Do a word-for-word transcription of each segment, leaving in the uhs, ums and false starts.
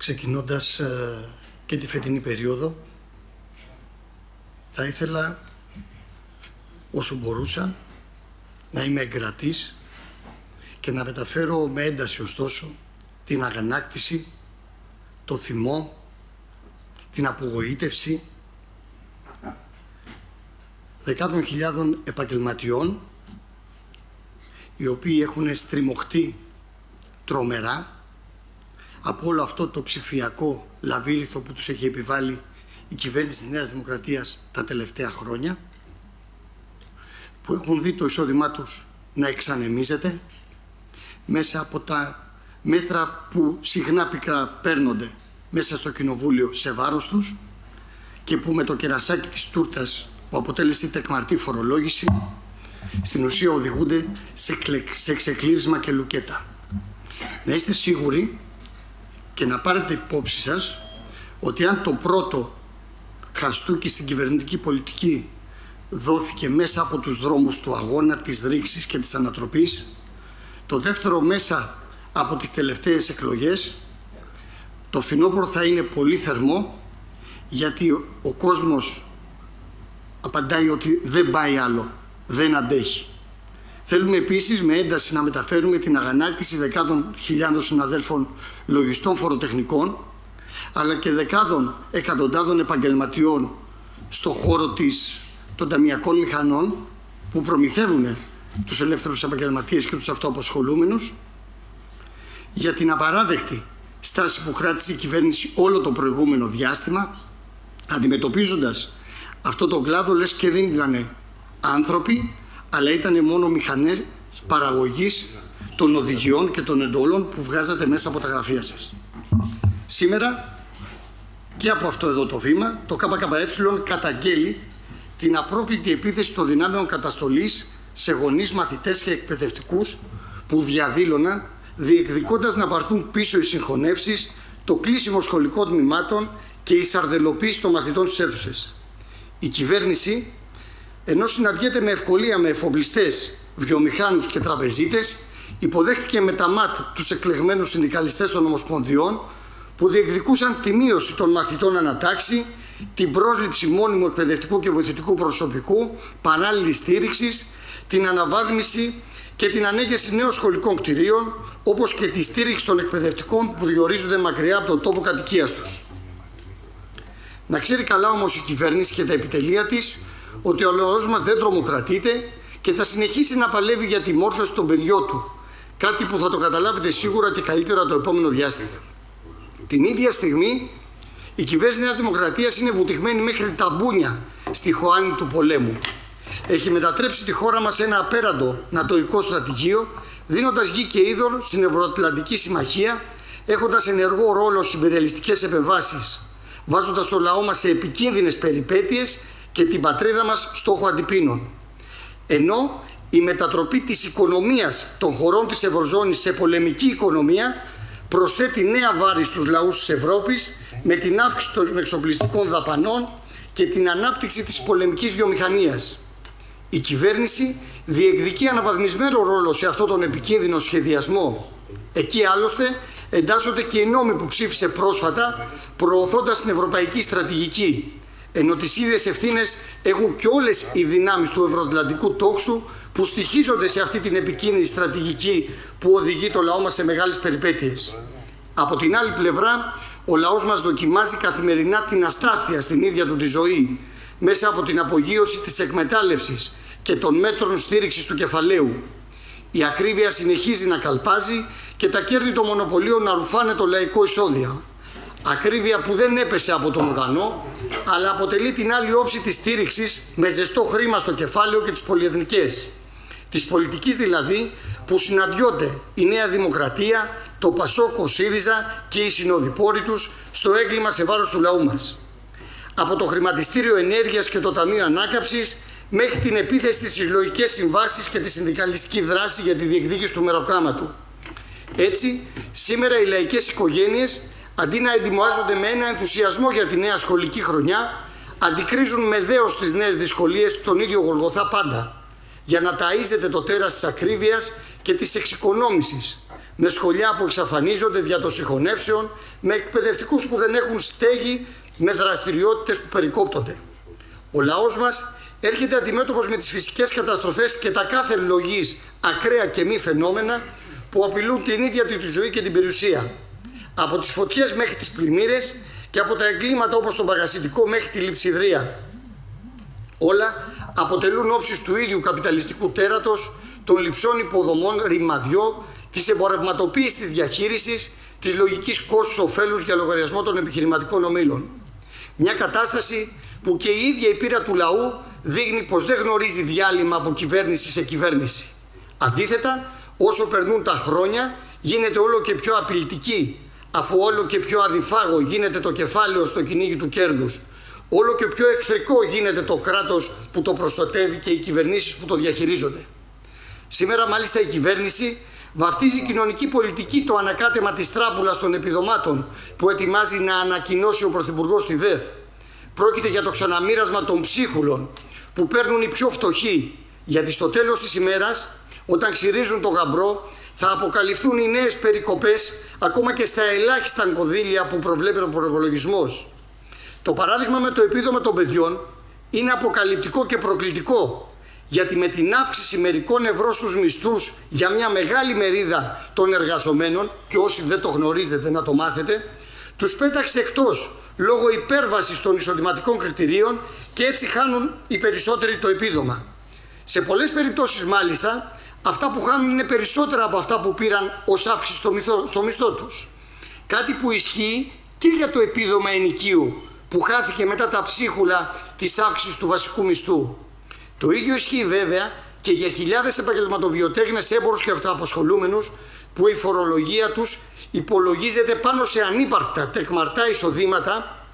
Ξεκινώντας ε, και τη φετινή περίοδο, θα ήθελα όσο μπορούσα να είμαι εγκρατής και να μεταφέρω με ένταση ωστόσο την αγανάκτηση, το θυμό, την απογοήτευση δεκάδων χιλιάδων επαγγελματιών οι οποίοι έχουν στριμωχτεί τρομερά από όλο αυτό το ψηφιακό λαβύρινθο που τους έχει επιβάλει η κυβέρνηση της Νέας Δημοκρατίας τα τελευταία χρόνια, που έχουν δει το εισόδημά τους να εξανεμίζεται μέσα από τα μέτρα που συχνά πικρά παίρνονται μέσα στο Κοινοβούλιο σε βάρος τους και που με το κερασάκι της τούρτας που αποτέλεσε τεκμαρτή φορολόγηση στην ουσία οδηγούνται σε, κλε... σε ξεκλήρισμα και λουκέτα. Να είστε σίγουροι και να πάρετε υπόψη σας ότι αν το πρώτο χαστούκι στην κυβερνητική πολιτική δόθηκε μέσα από τους δρόμους του αγώνα, της ρήξης και της ανατροπής, το δεύτερο μέσα από τις τελευταίες εκλογές, το φθινόπωρο θα είναι πολύ θερμό, γιατί ο κόσμος απαντάει ότι δεν πάει άλλο, δεν αντέχει. Θέλουμε επίσης με ένταση να μεταφέρουμε την αγανάκτηση δεκάδων χιλιάδων συναδέλφων λογιστών φοροτεχνικών, αλλά και δεκάδων εκατοντάδων επαγγελματιών στον χώρο της, των ταμειακών μηχανών που προμηθεύουν τους ελεύθερους επαγγελματίες και τους αυτοαπασχολούμενους, για την απαράδεκτη στάση που κράτησε η κυβέρνηση όλο το προηγούμενο διάστημα, αντιμετωπίζοντας αυτό το κλάδο λες και δεν ήταν άνθρωποι, αλλά ήταν μόνο μηχανές παραγωγής των οδηγιών και των εντολών που βγάζατε μέσα από τα γραφεία σας. Σήμερα και από αυτό εδώ το βήμα, το ΚΚΕ καταγγέλει την απρόκλητη επίθεση των δυνάμεων καταστολής σε γονείς, μαθητές και εκπαιδευτικούς που διαδήλωναν διεκδικώντας να πάρθουν πίσω οι συγχωνεύσεις, το κλείσιμο σχολικών τμήματων και η σαρδελοποίηση των μαθητών στις αίθουσες. Η κυβέρνηση, ενώ συναντιέται με ευκολία με εφοπλιστές, βιομηχάνους και τραπεζίτες, υποδέχτηκε με τα μάτ τους εκλεγμένους συνδικαλιστές των ομοσπονδιών που διεκδικούσαν τη μείωση των μαθητών ανατάξη, την πρόσληψη μόνιμου εκπαιδευτικού και βοηθητικού προσωπικού, παράλληλης στήριξης, την αναβάθμιση και την ανέγερση νέων σχολικών κτηρίων, όπως και τη στήριξη των εκπαιδευτικών που διορίζονται μακριά από τον τόπο κατοικίας τους. Να ξέρει καλά όμως η κυβέρνηση και τα επιτελεία της ότι ο λαός μας δεν τρομοκρατείται και θα συνεχίσει να παλεύει για τη μόρφωση των παιδιών του, κάτι που θα το καταλάβετε σίγουρα και καλύτερα το επόμενο διάστημα. Την ίδια στιγμή η κυβέρνηση της Νέας Δημοκρατίας είναι βουτυγμένη μέχρι τα μπούνια στη χωάνη του πολέμου. Έχει μετατρέψει τη χώρα μας σε ένα απέραντο νατοϊκό στρατηγείο, δίνοντας γη και είδωρ στην Ευρωατλαντική Συμμαχία, έχοντας ενεργό ρόλο στις ιμπεριαλιστικές επεμβάσεις, βάζοντας το λαό μας σε επικίνδυνες περιπέτειες και την πατρίδα μας στόχο αντιπίνων. Ενώ η μετατροπή της οικονομίας των χωρών της Ευρωζώνης σε πολεμική οικονομία προσθέτει νέα βάρη στους λαούς της Ευρώπης με την αύξηση των εξοπλιστικών δαπανών και την ανάπτυξη της πολεμικής βιομηχανίας. Η κυβέρνηση διεκδικεί αναβαθμισμένο ρόλο σε αυτόν τον επικίνδυνο σχεδιασμό. Εκεί άλλωστε εντάσσονται και οι νόμοι που ψήφισε πρόσφατα, προωθώντας την ευρωπαϊκή στρατηγική, ενώ τις ίδιες ευθύνες έχουν και όλες οι δυνάμεις του ευρωατλαντικού τόξου που στοιχίζονται σε αυτή την επικίνδυνη στρατηγική που οδηγεί το λαό μας σε μεγάλες περιπέτειες. Από την άλλη πλευρά, ο λαός μας δοκιμάζει καθημερινά την αστάθεια στην ίδια του τη ζωή, μέσα από την απογείωση της εκμετάλλευσης και των μέτρων στήριξης του κεφαλαίου. Η ακρίβεια συνεχίζει να καλπάζει και τα κέρδη των μονοπωλίων να ρουφάνε το λαϊκό εισόδημα. Ακρίβεια που δεν έπεσε από τον ουρανό, αλλά αποτελεί την άλλη όψη της στήριξης με ζεστό χρήμα στο κεφάλαιο και τις πολυεθνικές. Της πολιτικής δηλαδή που συναντιόνται η Νέα Δημοκρατία, το Πασόκ, ο ΣΥΡΙΖΑ και οι συνοδοιπόροι τους στο έγκλημα σε βάρος του λαού μας. Από το Χρηματιστήριο Ενέργειας και το Ταμείο Ανάκαμψης μέχρι την επίθεση στις συλλογικές συμβάσεις και τη συνδικαλιστική δράση για τη διεκδίκηση του μεροκάματου. Έτσι, σήμερα οι λαϊκές οικογένειες, αντί να ετοιμάζονται με ένα ενθουσιασμό για τη νέα σχολική χρονιά, αντικρίζουν με δέος τις νέες δυσκολίες τον ίδιο Γολγοθά πάντα, για να ταΐζεται το τέρας της ακρίβειας και της εξοικονόμησης, με σχολιά που εξαφανίζονται δια των συγχωνεύσεων, με εκπαιδευτικούς που δεν έχουν στέγη, με δραστηριότητες που περικόπτονται. Ο λαός μας έρχεται αντιμέτωπος με τις φυσικές καταστροφές και τα κάθε λογής ακραία και μη φαινόμενα που απειλούν την ίδια τη ζωή και την περιουσία. Από τις φωτιές μέχρι τις πλημμύρες και από τα εγκλήματα όπως το παγασιτικό μέχρι τη λειψιδρία. Όλα αποτελούν όψεις του ίδιου καπιταλιστικού τέρατος, των λειψών υποδομών ρημαδιό, της εμπορευματοποίησης της διαχείρισης, της λογικής κόστους ωφέλους για λογαριασμό των επιχειρηματικών ομίλων. Μια κατάσταση που και η ίδια η πείρα του λαού δείχνει πως δεν γνωρίζει διάλειμμα από κυβέρνηση σε κυβέρνηση. Αντίθετα, όσο περνούν τα χρόνια, γίνεται όλο και πιο απειλητική, αφού όλο και πιο αδιφάγο γίνεται το κεφάλαιο στο κυνήγι του κέρδους. Όλο και πιο εχθρικό γίνεται το κράτος που το προστατεύει και οι κυβερνήσεις που το διαχειρίζονται. Σήμερα μάλιστα η κυβέρνηση βαφτίζει κοινωνική πολιτική το ανακάτεμα της τράπουλας των επιδομάτων που ετοιμάζει να ανακοινώσει ο Πρωθυπουργός στη ΔΕΘ. Πρόκειται για το ξαναμοίρασμα των ψίχουλων που παίρνουν οι πιο φτωχοί, γιατί στο τέλος της ημέρας, όταν ξυρίζουν το γαμπρό, θα αποκαλυφθούν οι νέες περικοπές ακόμα και στα ελάχιστα κονδύλια που προβλέπει ο προϋπολογισμός. Το παράδειγμα με το επίδομα των παιδιών είναι αποκαλυπτικό και προκλητικό, γιατί με την αύξηση μερικών ευρώ στους μισθούς για μια μεγάλη μερίδα των εργαζομένων, και όσοι δεν το γνωρίζετε να το μάθετε, τους πέταξε εκτός λόγω υπέρβασης των εισοδηματικών κριτηρίων και έτσι χάνουν οι περισσότεροι το επίδομα. Σε πολλές περιπτώσεις μάλιστα, αυτά που χάνουν είναι περισσότερα από αυτά που πήραν ως αύξηση στο μισθό, στο μισθό τους. Κάτι που ισχύει και για το επίδομα ενοικίου που χάθηκε μετά τα ψίχουλα της αύξησης του βασικού μισθού. Το ίδιο ισχύει βέβαια και για χιλιάδες επαγγελματοβιοτέχνες, έμπορους και αυτοαπασχολούμενους που η φορολογία τους υπολογίζεται πάνω σε ανύπαρκτα τεκμαρτά εισοδήματα,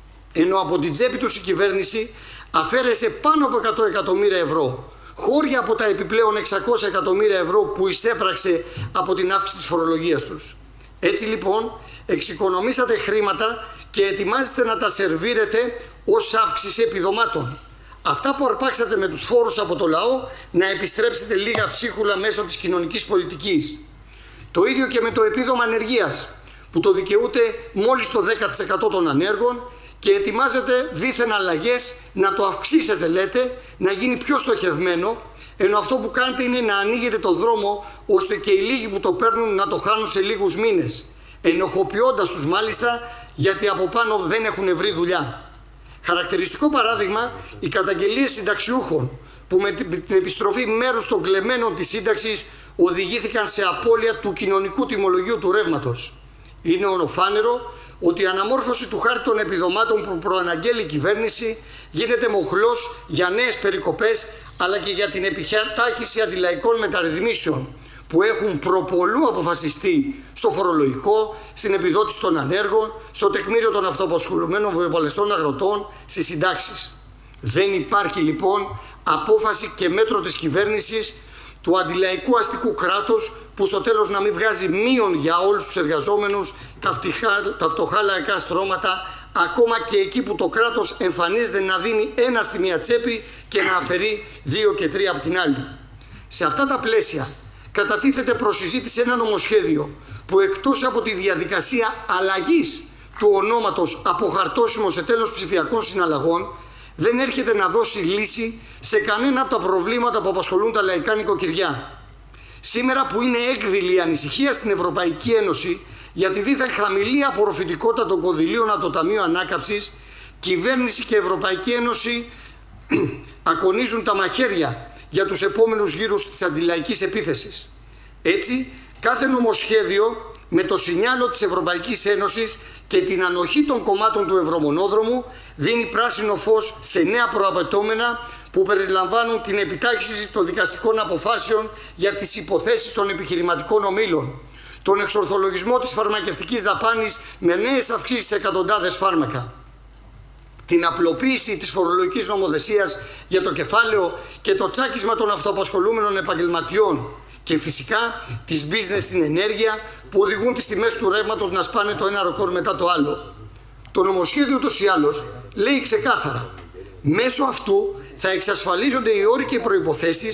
ενώ από την τσέπη τους η κυβέρνηση αφαίρεσε πάνω από εκατό εκατομμύρια ευρώ, χώρια από τα επιπλέον εξακόσια εκατομμύρια ευρώ που εισέπραξε από την αύξηση της φορολογίας τους. Έτσι λοιπόν εξοικονομήσατε χρήματα και ετοιμάζεστε να τα σερβίρετε ως αύξηση επιδομάτων. Αυτά που αρπάξατε με τους φόρους από το λαό να επιστρέψετε λίγα ψίχουλα μέσω της κοινωνικής πολιτικής. Το ίδιο και με το επίδομα ανεργίας που το δικαιούται μόλις το δέκα τοις εκατό των ανέργων και ετοιμάζετε δίθεν αλλαγές να το αυξήσετε, λέτε, να γίνει πιο στοχευμένο, ενώ αυτό που κάνετε είναι να ανοίγετε το δρόμο ώστε και οι λίγοι που το παίρνουν να το χάνουν σε λίγους μήνες, ενοχοποιώντας τους μάλιστα γιατί από πάνω δεν έχουν βρει δουλειά. Χαρακτηριστικό παράδειγμα, οι καταγγελίες συνταξιούχων που με την επιστροφή μέρους των κλεμμένων της σύνταξης οδηγήθηκαν σε απώλεια του κοινωνικού τιμολογίου του ρεύματος. Είναι ονοφάνερο ότι η αναμόρφωση του χάρτη των επιδομάτων που προαναγγέλει η κυβέρνηση γίνεται μοχλός για νέες περικοπές, αλλά και για την επιτάχυνση αντιλαϊκών μεταρρυθμίσεων που έχουν προπολού αποφασιστεί στο φορολογικό, στην επιδότηση των ανέργων, στο τεκμήριο των αυτοαπασχολουμένων βοηπαλαιστών αγροτών, στις συντάξεις. Δεν υπάρχει λοιπόν απόφαση και μέτρο της κυβέρνησης του αντιλαϊκού αστικού κράτους που στο τέλος να μην βγάζει μείον για όλους τους εργαζόμενους, τα, φτυχά, τα φτωχά λαϊκά στρώματα, ακόμα και εκεί που το κράτος εμφανίζεται να δίνει ένα στη μία τσέπη και να αφαιρεί δύο και τρία από την άλλη. Σε αυτά τα πλαίσια κατατίθεται προς συζήτηση ένα νομοσχέδιο που εκτός από τη διαδικασία αλλαγής του ονόματος από χαρτόσημο σε τέλος ψηφιακών συναλλαγών δεν έρχεται να δώσει λύση σε κανένα από τα προβλήματα που απασχολούν τα λαϊκά νοικοκυριά. Σήμερα που είναι έκδηλη η ανησυχία στην Ευρωπαϊκή Ένωση για τη δίθεν χαμηλή απορροφητικότητα των κονδυλίων από το Ταμείο Ανάκαμψης, κυβέρνηση και Ευρωπαϊκή Ένωση ακονίζουν τα μαχαίρια για τους επόμενους γύρους της αντιλαϊκής επίθεσης. Έτσι, κάθε νομοσχέδιο με το σινιάλο της Ευρωπαϊκής Ένωσης και την ανοχή των κομμάτων του Ευρωμονόδρομου δίνει πράσινο φως σε νέα προαπαιτώμενα που περιλαμβάνουν την επιτάχυνση των δικαστικών αποφάσεων για τις υποθέσεις των επιχειρηματικών ομίλων, τον εξορθολογισμό της φαρμακευτικής δαπάνης με νέες αυξήσεις σε εκατοντάδες φάρμακα, την απλοποίηση της φορολογικής νομοθεσίας για το κεφάλαιο και το τσάκισμα των αυτοαπασχολούμενων επαγγελματιών και φυσικά τις business στην ενέργεια που οδηγούν τις τιμές του ρεύματος να σπάνε το ένα ρεκόρ μετά το άλλο. Το νομοσχέδιο ούτως ή άλλως λέει ξεκάθαρα: μέσω αυτού θα εξασφαλίζονται οι όροι και οι προϋποθέσεις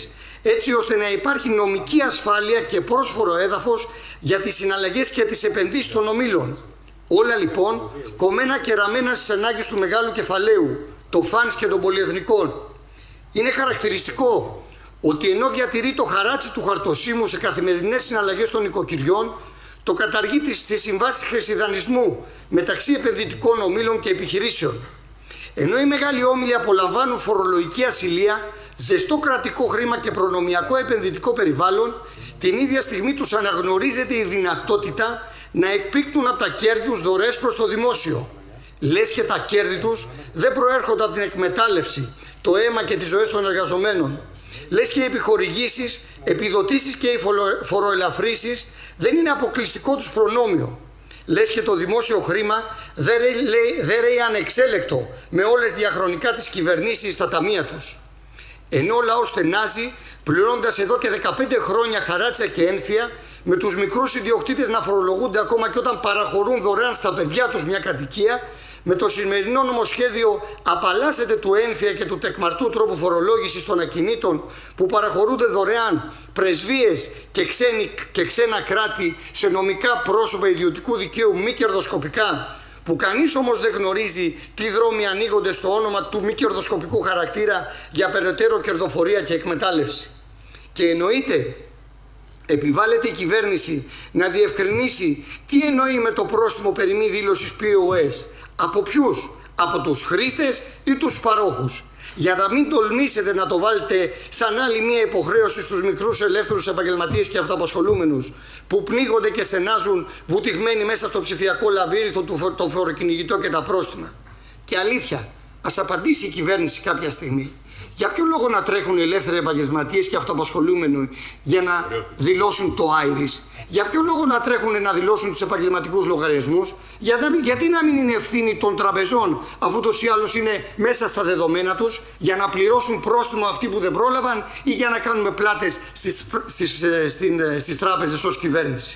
έτσι ώστε να υπάρχει νομική ασφάλεια και πρόσφορο έδαφος για τις συναλλαγές και τις επενδύσεις των ομίλων. Όλα λοιπόν κομμένα και ραμμένα στις ανάγκες του μεγάλου κεφαλαίου, των φανς και των πολυεθνικών. Είναι χαρακτηριστικό ότι ενώ διατηρεί το χαράτσι του χαρτοσύμου σε καθημερινές συναλλαγές των νοικοκυριών, το καταργεί στις συμβάσεις χρησιδανισμού μεταξύ επενδυτικών ομίλων και επιχειρήσεων. Ενώ οι μεγάλοι όμιλοι απολαμβάνουν φορολογική ασυλία, ζεστό κρατικό χρήμα και προνομιακό επενδυτικό περιβάλλον, την ίδια στιγμή τους αναγνωρίζεται η δυνατότητα να εκπίπτουν από τα κέρδη τους δωρεές προς το δημόσιο. Λες και τα κέρδη τους δεν προέρχονται από την εκμετάλλευση, το αίμα και τις ζωές των εργαζομένων. Λες και οι επιχορηγήσεις, επιδοτήσεις και οι φοροελαφρύσεις δεν είναι αποκλειστικό τους προνόμιο. Λες και το δημόσιο χρήμα δεν ρέει, δεν ρέει ανεξέλεκτο με όλες διαχρονικά τις κυβερνήσεις στα ταμεία τους. Ενώ ο λαός στενάζει, πληρώνοντας εδώ και δεκαπέντε χρόνια χαράτσια και ένφια, με τους μικρούς ιδιοκτήτες να φορολογούνται ακόμα και όταν παραχωρούν δωρεάν στα παιδιά τους μια κατοικία, με το σημερινό νομοσχέδιο απαλλάσσεται του ένφια και του τεκμαρτού τρόπου φορολόγησης των ακινήτων που παραχωρούνται δωρεάν πρεσβείες και, ξένοι, και ξένα κράτη σε νομικά πρόσωπα ιδιωτικού δικαίου μη κερδοσκοπικά, που κανείς όμως δεν γνωρίζει τι δρόμοι ανοίγονται στο όνομα του μη κερδοσκοπικού χαρακτήρα για περαιτέρω κερδοφορία και εκμετάλλευση. Και εννοείται, επιβάλλεται η κυβέρνηση να διευκρινίσει τι εννοεί με το πρόστιμο περί μη δήλωσης πι ο ες. Από ποιους? Από τους χρήστες ή τους παρόχους? Για να μην τολμήσετε να το βάλετε σαν άλλη μία υποχρέωση στους μικρούς ελεύθερους επαγγελματίες και αυτοαπασχολούμενους που πνίγονται και στενάζουν βουτυγμένοι μέσα στο ψηφιακό λαβύρινθο του το φοροκυνηγητό και τα πρόστιμα. Και αλήθεια, ας απαντήσει η κυβέρνηση κάποια στιγμή. Για ποιο λόγο να τρέχουν οι ελεύθεροι επαγγελματίες και αυτοαπασχολούμενοι για να δηλώσουν το άιρις? Για ποιο λόγο να τρέχουν να δηλώσουν τους επαγγελματικούς λογαριασμούς? Για να, γιατί να μην είναι ευθύνη των τραπεζών, αφού τους ή άλλως είναι μέσα στα δεδομένα τους, για να πληρώσουν πρόστιμο αυτοί που δεν πρόλαβαν ή για να κάνουμε πλάτες στις, στις, στις, στις τράπεζες ως κυβέρνηση?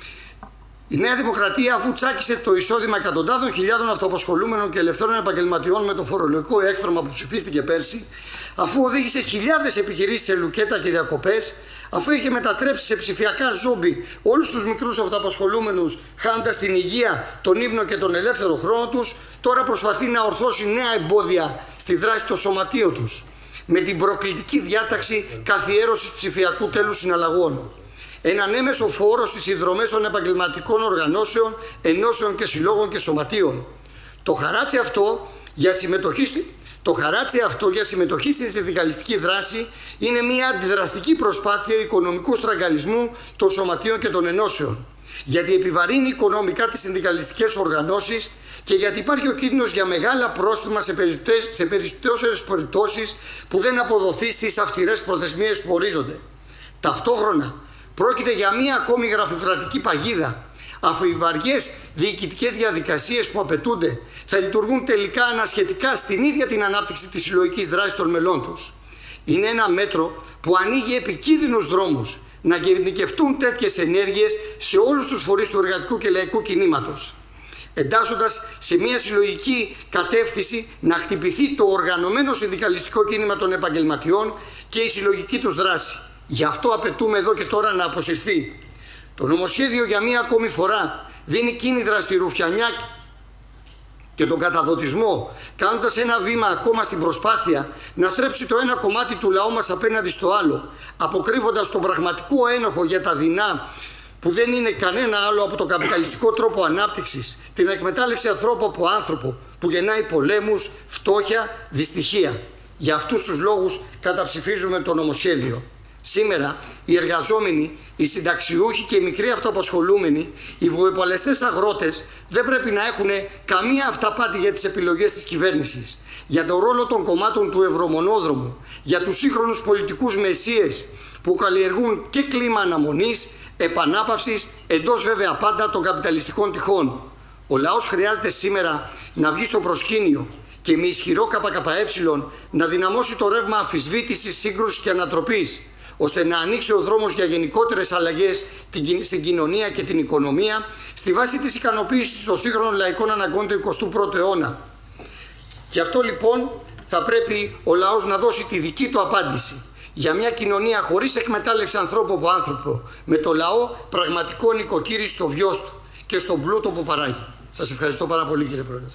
Η Νέα Δημοκρατία, αφού τσάκισε το εισόδημα εκατοντάδων χιλιάδων αυτοαπασχολούμενων και ελευθέρων επαγγελματιών με το φορολογικό έκτρωμα που ψηφίστηκε πέρσι, αφού οδήγησε χιλιάδες επιχειρήσεις σε λουκέτα και διακοπές, αφού είχε μετατρέψει σε ψηφιακά ζόμπι όλους τους μικρούς αυτοαπασχολούμενους, χάνοντας την υγεία, τον ύπνο και τον ελεύθερο χρόνο τους, τώρα προσπαθεί να ορθώσει νέα εμπόδια στη δράση των σωματείων τους, με την προκλητική διάταξη καθιέρωσης ψηφιακού τέλους συναλλαγών. Έναν έμεσο φόρο στις συνδρομές των επαγγελματικών οργανώσεων, ενώσεων και συλλόγων και σωματείων. Το χαράτσι αυτό για συμμετοχή, το χαράτσι αυτό για συμμετοχή στη συνδικαλιστική δράση είναι μια αντιδραστική προσπάθεια οικονομικού στραγγαλισμού των σωματείων και των ενώσεων. Γιατί επιβαρύνει οικονομικά τις συνδικαλιστικές οργανώσεις και γιατί υπάρχει ο κίνδυνος για μεγάλα πρόστιμα σε περισσότερες περιπτώσεις που δεν αποδοθεί στις αυστηρές προθεσμίες που ορίζονται. Ταυτόχρονα, πρόκειται για μία ακόμη γραφειοκρατική παγίδα, αφού οι βαριές διοικητικές διαδικασίες που απαιτούνται θα λειτουργούν τελικά ανασχετικά στην ίδια την ανάπτυξη της συλλογικής δράσης των μελών τους. Είναι ένα μέτρο που ανοίγει επικίνδυνους δρόμους να γενικευτούν τέτοιες ενέργειες σε όλους τους φορείς του εργατικού και λαϊκού κινήματος, εντάσσοντας σε μια συλλογική κατεύθυνση να χτυπηθεί το οργανωμένο συνδικαλιστικό κίνημα των επαγγελματιών και η συλλογική τους δράση. Γι' αυτό απαιτούμε εδώ και τώρα να αποσυρθεί. Το νομοσχέδιο για μία ακόμη φορά δίνει κίνητρα στη ρουφιανιά και τον καταδοτισμό, κάνοντας ένα βήμα ακόμα στην προσπάθεια να στρέψει το ένα κομμάτι του λαού μας απέναντι στο άλλο, αποκρύβοντας τον πραγματικό ένοχο για τα δεινά που δεν είναι κανένα άλλο από το καπιταλιστικό τρόπο ανάπτυξης, την εκμετάλλευση ανθρώπου από άνθρωπο που γεννάει πολέμους, φτώχεια, δυστυχία. Για αυτούς τους λόγους καταψηφίζουμε το νομοσχέδιο. Σήμερα οι εργαζόμενοι, οι συνταξιούχοι και οι μικροί αυτοαπασχολούμενοι, οι βοηπαλαιστές αγρότες δεν πρέπει να έχουν καμία αυταπάτη για τις επιλογές της κυβέρνησης, για τον ρόλο των κομμάτων του ευρωμονόδρομου, για τους σύγχρονους πολιτικούς μεσίες που καλλιεργούν και κλίμα αναμονής, επανάπαυσης, εντός βέβαια πάντα των καπιταλιστικών τυχών. Ο λαός χρειάζεται σήμερα να βγει στο προσκήνιο και με ισχυρό ΚΚΕ να δυναμώσει το ρεύμα αμφισβήτησης, σύγκρουσης και ανατροπής, ώστε να ανοίξει ο δρόμος για γενικότερες αλλαγές στην κοινωνία και την οικονομία, στη βάση της ικανοποίησης των σύγχρονων λαϊκών αναγκών του εικοστού πρώτου αιώνα. Γι' αυτό λοιπόν θα πρέπει ο λαός να δώσει τη δική του απάντηση για μια κοινωνία χωρίς εκμετάλλευση ανθρώπου από άνθρωπο, με το λαό πραγματικό νοικοκύρη στο βιός του και στον πλούτο που παράγει. Σας ευχαριστώ πάρα πολύ, κύριε Πρόεδρε.